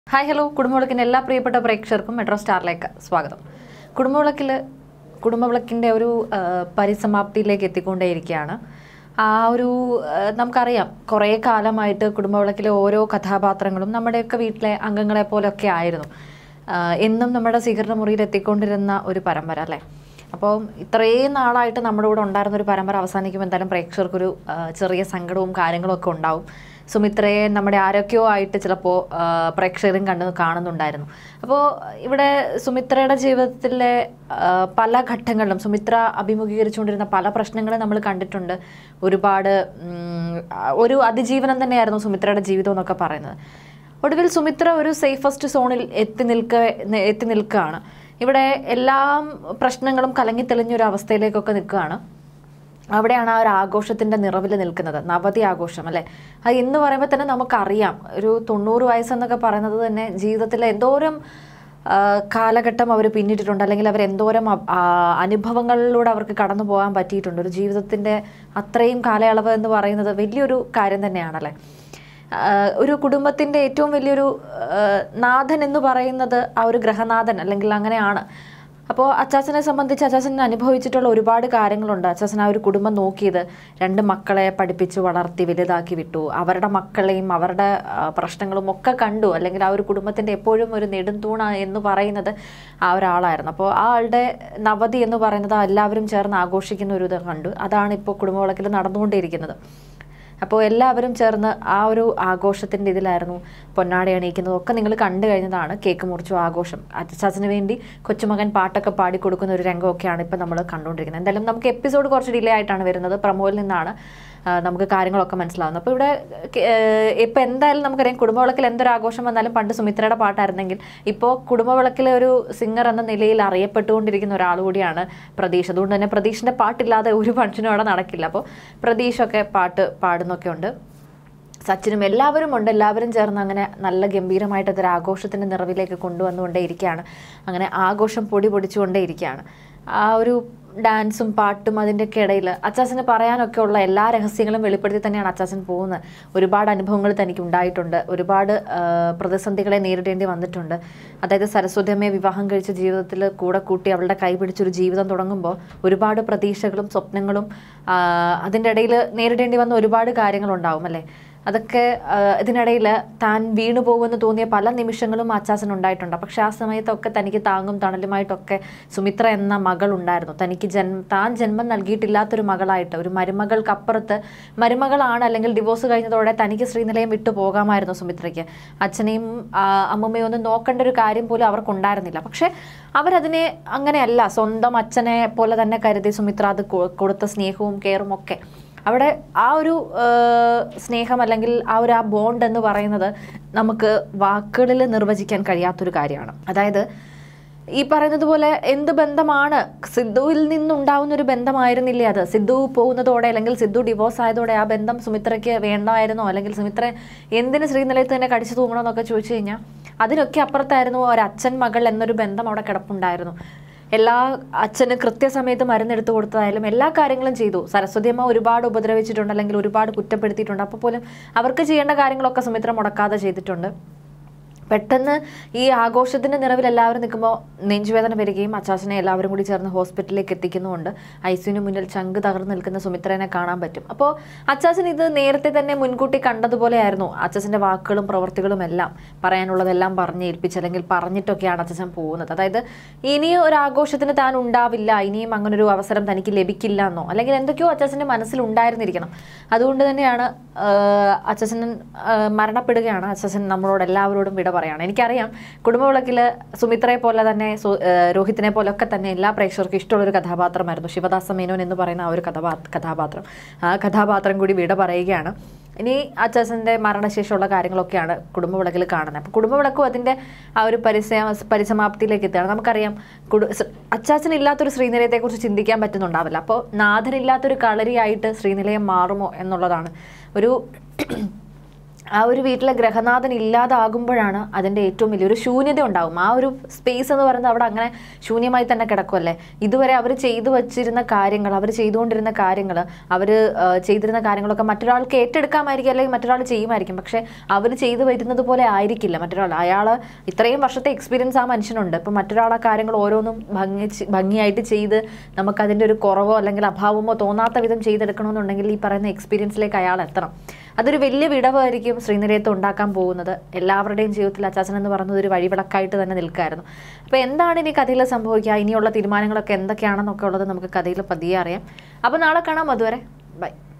Hi hello കുടുംബവിളക്കിൻ്റെ എല്ലാ പ്രിയപ്പെട്ട പ്രേക്ഷകർക്കും മെട്രോ സ്റ്റാറിലേക്ക് സ്വാഗതം. കുടുംബവിളക്കിൻ്റെ ഒരു പരിസമാപ്തിയിലേക്ക് എത്തിക്കൊണ്ടേയിരിക്കുകയാണ്. നമുക്കറിയാം കുറേ കാലമായിട്ട് കുടുംബവിളക്കിലെ ഓരോ കഥാപാത്രങ്ങളും നമ്മുടെയൊക്കെ വീട്ടിലെ അംഗങ്ങളെ പോലെയൊക്കെ ആയിരുന്നു. എന്നും നമ്മുടെ സ്വീകരണ മുറിയിൽ എത്തിക്കൊണ്ടിരുന്ന ഒരു പരമ്പര അല്ലേ. അപ്പോൾ ഇത്രയും നാളായിട്ട് നമ്മുടെ കൂടെ ഉണ്ടായിരുന്ന ഒരു പരമ്പര അവസാനിക്കുമ്പോൾ എന്തായാലും പ്രേക്ഷകർക്കൊരു ചെറിയ സങ്കടവും കാര്യങ്ങളും ഒക്കെ ഉണ്ടാവും. സുമിത്രയെ നമ്മുടെ ആരൊക്കെയോ ആയിട്ട് ചിലപ്പോൾ പ്രേക്ഷകരും കാണുന്നുണ്ടായിരുന്നു. അപ്പോൾ ഇവിടെ സുമിത്രയുടെ ജീവിതത്തിലെ പല ഘട്ടങ്ങളിലും സുമിത്ര അഭിമുഖീകരിച്ചുകൊണ്ടിരുന്ന പല പ്രശ്നങ്ങളും നമ്മൾ കണ്ടിട്ടുണ്ട്. ഒരുപാട് ഒരു അതിജീവനം തന്നെയായിരുന്നു സുമിത്രയുടെ ജീവിതം എന്നൊക്കെ പറയുന്നത്. ഒടുവിൽ സുമിത്ര ഒരു സേഫസ്റ്റ് സോണിൽ എത്തി നിൽക്കുകയാണ്. ഇവിടെ എല്ലാ പ്രശ്നങ്ങളും കലങ്ങി തെളിഞ്ഞൊരു അവസ്ഥയിലേക്കൊക്കെ നിൽക്കുകയാണ്. അവിടെയാണ് ആ ഒരു ആഘോഷത്തിൻ്റെ നിറവിൽ നിൽക്കുന്നത്, നവതി ആഘോഷം അല്ലേ. അത് എന്ന് പറയുമ്പോൾ തന്നെ നമുക്കറിയാം, ഒരു 90 വയസ്സെന്നൊക്കെ പറയുന്നത് തന്നെ ജീവിതത്തിലെ എന്തോരം കാലഘട്ടം അവർ പിന്നിട്ടിട്ടുണ്ട്, അല്ലെങ്കിൽ അവർ എന്തോരം അനുഭവങ്ങളിലൂടെ അവർക്ക് കടന്നു പോകാൻ പറ്റിയിട്ടുണ്ട്. ഒരു ജീവിതത്തിൻ്റെ അത്രയും കാലയളവ് എന്ന് പറയുന്നത് വലിയൊരു കാര്യം തന്നെയാണല്ലേ. ഒരു കുടുംബത്തിൻ്റെ ഏറ്റവും വലിയൊരു നാഥൻ എന്ന് പറയുന്നത് ആ ഒരു ഗ്രഹനാഥൻ അല്ലെങ്കിൽ അങ്ങനെയാണ്. അപ്പോൾ അച്ചാച്ചനെ സംബന്ധിച്ച് അച്ചാച്ചൻ അനുഭവിച്ചിട്ടുള്ള ഒരുപാട് കാര്യങ്ങളുണ്ട്. അച്ചാച്ചൻ ആ ഒരു കുടുംബം നോക്കിയത് 2 മക്കളെ പഠിപ്പിച്ച് വളർത്തി വലുതാക്കി വിട്ടു. അവരുടെ മക്കളെയും അവരുടെ പ്രശ്നങ്ങളും ഒക്കെ കണ്ടു. അല്ലെങ്കിൽ ആ ഒരു കുടുംബത്തിൻ്റെ എപ്പോഴും ഒരു നെടുംതൂണ എന്ന് പറയുന്നത് ആ ഒരാളായിരുന്നു. അപ്പോൾ ആ ആളുടെ നവതി എന്ന് പറയുന്നത് എല്ലാവരും ചേർന്ന് ആഘോഷിക്കുന്ന ഒരു ഇത് കണ്ടു. അതാണ് ഇപ്പോൾ കുടുംബവിളക്കിൽ നടന്നുകൊണ്ടിരിക്കുന്നത്. അപ്പോൾ എല്ലാവരും ചേർന്ന് ആ ഒരു ആഘോഷത്തിൻ്റെ ഇതിലായിരുന്നു. പൊന്നാട അണിയിക്കുന്നതും ഒക്കെ നിങ്ങൾ കണ്ടു കഴിഞ്ഞതാണ്. കേക്ക് മുറിച്ചു ആഘോഷം, അച്ചാച്ചന് വേണ്ടി കൊച്ചുമകൻ പാട്ടൊക്കെ പാടിക്കൊടുക്കുന്ന ഒരു രംഗമൊക്കെയാണ് ഇപ്പം നമ്മൾ കണ്ടുകൊണ്ടിരിക്കുന്നത്. എന്തായാലും നമുക്ക് എപ്പിസോഡ് കുറച്ച് ഡിലേ ആയിട്ടാണ് വരുന്നത്. പ്രമോയിൽ നിന്നാണ് നമുക്ക് കാര്യങ്ങളൊക്കെ മനസ്സിലാവുന്നത്. അപ്പോൾ ഇവിടെ ഇപ്പം എന്തായാലും നമുക്കറിയാം, കുടുംബവിളക്കിൽ എന്തൊരു ആഘോഷം വന്നാലും പണ്ട് സുമിത്രയുടെ പാട്ടായിരുന്നെങ്കിൽ ഇപ്പോൾ കുടുംബവിളക്കിലെ ഒരു സിംഗർ എന്ന നിലയിൽ അറിയപ്പെട്ടുകൊണ്ടിരിക്കുന്ന ഒരാൾ കൂടിയാണ് പ്രതീഷ്. അതുകൊണ്ട് തന്നെ പ്രതീഷിൻ്റെ പാട്ടില്ലാതെ ഒരു ഫംഗ്ഷനും അവിടെ നടക്കില്ല. അപ്പോൾ പ്രതീഷൊക്കെ പാട്ട് പാടുന്നൊക്കെ ഉണ്ട്, സച്ചിനും എല്ലാവരും ഉണ്ട്. എല്ലാവരും ചേർന്ന് അങ്ങനെ നല്ല ഗംഭീരമായിട്ട് അതൊരു ആഘോഷത്തിൻ്റെ നിറവിലേക്ക് കൊണ്ടുവന്നുകൊണ്ടേയിരിക്കുകയാണ്. അങ്ങനെ ആഘോഷം പൊടി പൊടിച്ചുകൊണ്ടേയിരിക്കുകയാണ്. ആ ഒരു ഡാൻസും പാട്ടും അതിൻ്റെയൊക്കെ ഇടയിൽ അച്ചാച്ചന് പറയാനൊക്കെ ഉള്ള എല്ലാ രഹസ്യങ്ങളും വെളിപ്പെടുത്തി തന്നെയാണ് അച്ചാച്ചൻ പോകുന്നത്. ഒരുപാട് അനുഭവങ്ങൾ തനിക്ക് ഉണ്ടായിട്ടുണ്ട്, ഒരുപാട് പ്രതിസന്ധികളെ നേരിടേണ്ടി വന്നിട്ടുണ്ട്. അതായത് സരസ്വതി അമ്മയെ വിവാഹം കഴിച്ച ജീവിതത്തിൽ കൂടെ കൂട്ടി അവളുടെ കൈ പിടിച്ചൊരു ജീവിതം തുടങ്ങുമ്പോൾ ഒരുപാട് പ്രതീക്ഷകളും സ്വപ്നങ്ങളും അതിൻ്റെ ഇടയിൽ നേരിടേണ്ടി വന്ന ഒരുപാട് കാര്യങ്ങളുണ്ടാവും അല്ലേ. അതൊക്കെ ഇതിനിടയിൽ താൻ വീണു പോകുമെന്ന് തോന്നിയ പല നിമിഷങ്ങളും അച്ചാച്ചൻ ഉണ്ടായിട്ടുണ്ട്. പക്ഷെ ആ സമയത്തൊക്കെ തനിക്ക് താങ്ങും തണലുമായിട്ടൊക്കെ സുമിത്ര എന്ന മകൾ ഉണ്ടായിരുന്നു. തനിക്ക് താൻ ജന്മം നൽകിയിട്ടില്ലാത്തൊരു മകളായിട്ട്, ഒരു മരുമകൾക്കപ്പുറത്ത് മരുമകളാണ്, അല്ലെങ്കിൽ ഡിവോഴ്സ് കഴിഞ്ഞതോടെ തനിക്ക് ശ്രീനിലയം വിട്ടു പോകാമായിരുന്നു സുമിത്രയ്ക്ക്. അച്ഛനെയും അമ്മമ്മയും ഒന്നും നോക്കേണ്ട ഒരു കാര്യം പോലും അവർക്കുണ്ടായിരുന്നില്ല. പക്ഷെ അവരതിനെ അങ്ങനെയല്ല, സ്വന്തം അച്ഛനെ പോലെ തന്നെ കരുതി സുമിത്ര അത് കൊടുത്ത സ്നേഹവും കെയറും ഒക്കെ. അവിടെ ആ ഒരു സ്നേഹം അല്ലെങ്കിൽ ആ ബോണ്ട് എന്ന് പറയുന്നത് നമുക്ക് വാക്കുകളിൽ നിർവചിക്കാൻ കഴിയാത്തൊരു കാര്യമാണ്. അതായത് ഈ പറയുന്നത് പോലെ എന്ത് ബന്ധമാണ്, സിദ്ധുവിൽ നിന്നുണ്ടാവുന്ന ഒരു ബന്ധമായിരുന്നില്ലേ അത്. സിദ്ധു പോകുന്നതോടെ അല്ലെങ്കിൽ സിദ്ധു ഡിവോഴ്സ് ആയതോടെ ആ ബന്ധം സുമിത്രയ്ക്ക് വേണ്ടായിരുന്നോ, അല്ലെങ്കിൽ സുമിത്ര എന്തിന് ശ്രീനിലയത്ത് തന്നെ കടിച്ചു തൂങ്ങണമെന്നൊക്കെ ചോദിച്ചു കഴിഞ്ഞാൽ അതിനൊക്കെ അപ്പുറത്തായിരുന്നു ഒരു അച്ഛൻ മകൾ എന്നൊരു ബന്ധം അവിടെ കിടപ്പുണ്ടായിരുന്നു. അച്ഛന് കൃത്യസമയത്ത് മരുന്നെടുത്ത് കൊടുത്തതായാലും എല്ലാ കാര്യങ്ങളും ചെയ്തു. സരസ്വതി അമ്മ ഒരുപാട് ഉപദ്രവിച്ചിട്ടുണ്ട്, അല്ലെങ്കിൽ ഒരുപാട് കുറ്റപ്പെടുത്തിയിട്ടുണ്ട്. അപ്പോൾ പോലും അവർക്ക് ചെയ്യേണ്ട കാര്യങ്ങളൊക്കെ സുമിത്ര മുടക്കാതെ ചെയ്തിട്ടുണ്ട്. പെട്ടെന്ന് ഈ ആഘോഷത്തിൻ്റെ നിറവിൽ എല്ലാവരും നിൽക്കുമ്പോൾ നെഞ്ചുവേദന വരികയും അച്ചാച്ചനെ എല്ലാവരും കൂടി ചേർന്ന് ഹോസ്പിറ്റലിലേക്ക് എത്തിക്കുന്നുമുണ്ട്. ഐസിയുവിന് മുന്നിൽ ചങ്ക് തകർന്ന് നിൽക്കുന്ന സുമിത്രേനെ കാണാൻ പറ്റും. അപ്പോൾ അച്ചാച്ചൻ ഇത് നേരത്തെ തന്നെ മുൻകൂട്ടി കണ്ടതുപോലെയായിരുന്നു. അച്ചാച്ചൻ്റെ വാക്കുകളും പ്രവൃത്തികളും എല്ലാം പറയാനുള്ളതെല്ലാം പറഞ്ഞ് ഏൽപ്പിച്ച് അല്ലെങ്കിൽ പറഞ്ഞിട്ടൊക്കെയാണ് അച്ചാച്ചൻ പോകുന്നത്. അതായത് ഇനിയും ഒരു ആഘോഷത്തിന് താൻ ഉണ്ടാവില്ല, ഇനിയും അങ്ങനൊരു അവസരം തനിക്ക് ലഭിക്കില്ല എന്നോ അല്ലെങ്കിൽ എന്തൊക്കെയോ അച്ചാച്ചൻ്റെ മനസ്സിലുണ്ടായിരുന്നിരിക്കണം. അതുകൊണ്ട് തന്നെയാണ് അച്ചാച്ചൻ മരണപ്പെടുകയാണ്. അച്ചാച്ചൻ നമ്മളോട് എല്ലാവരോടും വിട പറയാണ്. എനിക്കറിയാം, കുടുംബവിളക്കിൽ സുമിത്രയെ പോലെ തന്നെ രോഹിത്തിനെ പോലൊക്കെ തന്നെ എല്ലാ പ്രേക്ഷകർക്കും ഇഷ്ടമുള്ളൊരു കഥാപാത്രമായിരുന്നു ശിവദാസ മേനോൻ എന്ന് പറയുന്ന ആ ഒരു കഥാപാത്രം. ആ കഥാപാത്രം കൂടി വിട പറയുകയാണ്. ഇനി അച്ചാച്ചൻ്റെ മരണശേഷമുള്ള കാര്യങ്ങളൊക്കെയാണ് കുടുംബവിളക്കിൽ കാണുന്നത്. അപ്പോൾ കുടുംബവിളക്കും അതിൻ്റെ ആ ഒരു പരിസമാപ്തിയിലേക്ക് എത്തുകയാണ്. നമുക്കറിയാം, അച്ചാച്ചനില്ലാത്തൊരു ശ്രീനിലയത്തെക്കുറിച്ച് ചിന്തിക്കാൻ പറ്റുന്നുണ്ടാവില്ല. അപ്പോൾ നാഥനില്ലാത്തൊരു കളരിയായിട്ട് ശ്രീനിലയം മാറുമോ എന്നുള്ളതാണ്. ഒരു ആ ഒരു വീട്ടിലെ ഗ്രഹനാഥൻ ഇല്ലാതാകുമ്പോഴാണ് അതിൻ്റെ ഏറ്റവും വലിയൊരു ശൂന്യത ഉണ്ടാകും. ആ ഒരു സ്പേസ് എന്ന് പറയുന്നത് അവിടെ അങ്ങനെ ശൂന്യമായി തന്നെ കിടക്കുമല്ലേ. ഇതുവരെ അവർ ചെയ്തു വച്ചിരുന്ന കാര്യങ്ങൾ, അവർ ചെയ്തുകൊണ്ടിരുന്ന കാര്യങ്ങൾ, അവർ ചെയ്തിരുന്ന കാര്യങ്ങളൊക്കെ മറ്റൊരാൾക്ക് ഏറ്റെടുക്കാമായിരിക്കും, അല്ലെങ്കിൽ മറ്റൊരാൾ ചെയ്യുമായിരിക്കും. പക്ഷേ അവർ ചെയ്തു വരുന്നത് പോലെ ആയിരിക്കില്ല മറ്റൊരാൾ. അയാൾ ഇത്രയും വർഷത്തെ എക്സ്പീരിയൻസ് ആ മനുഷ്യനുണ്ട്. ഇപ്പം മറ്റൊരാൾ ആ കാര്യങ്ങൾ ഓരോന്നും ഭംഗിയായിട്ട് ചെയ്ത് നമുക്കതിൻ്റെ ഒരു കുറവോ അല്ലെങ്കിൽ അഭാവമോ തോന്നാത്ത വിധം ചെയ്തെടുക്കണമെന്നുണ്ടെങ്കിൽ ഈ പറയുന്ന എക്സ്പീരിയൻസിലേക്ക് അയാൾ എത്തണം. അതൊരു വലിയ വിടവായിരിക്കും ശ്രീനിരയത്ത് ഉണ്ടാക്കാൻ പോകുന്നത്. എല്ലാവരുടെയും ജീവിതത്തിൽ അച്ചാച്ചൻ എന്ന് പറയുന്നത് ഒരു വഴിവിളക്കായിട്ട് തന്നെ നിൽക്കായിരുന്നു. അപ്പോൾ എന്താണ് ഇനി കഥയിൽ സംഭവിക്കുക, ഇനിയുള്ള തീരുമാനങ്ങളൊക്കെ എന്തൊക്കെയാണെന്നൊക്കെ ഉള്ളത് നമുക്ക് കഥയിൽ പതിയെ അറിയാം. അപ്പോൾ നാളെ കാണാം. അതുവരെ ബൈ.